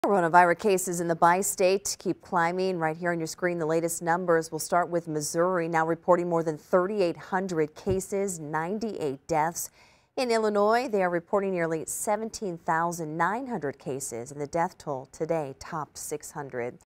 Coronavirus cases in the bi-state keep climbing. Right here on your screen, the latest numbers. We'll start with Missouri, now reporting more than 3,800 cases, 98 deaths. In Illinois, they are reporting nearly 17,900 cases, and the death toll today topped 600.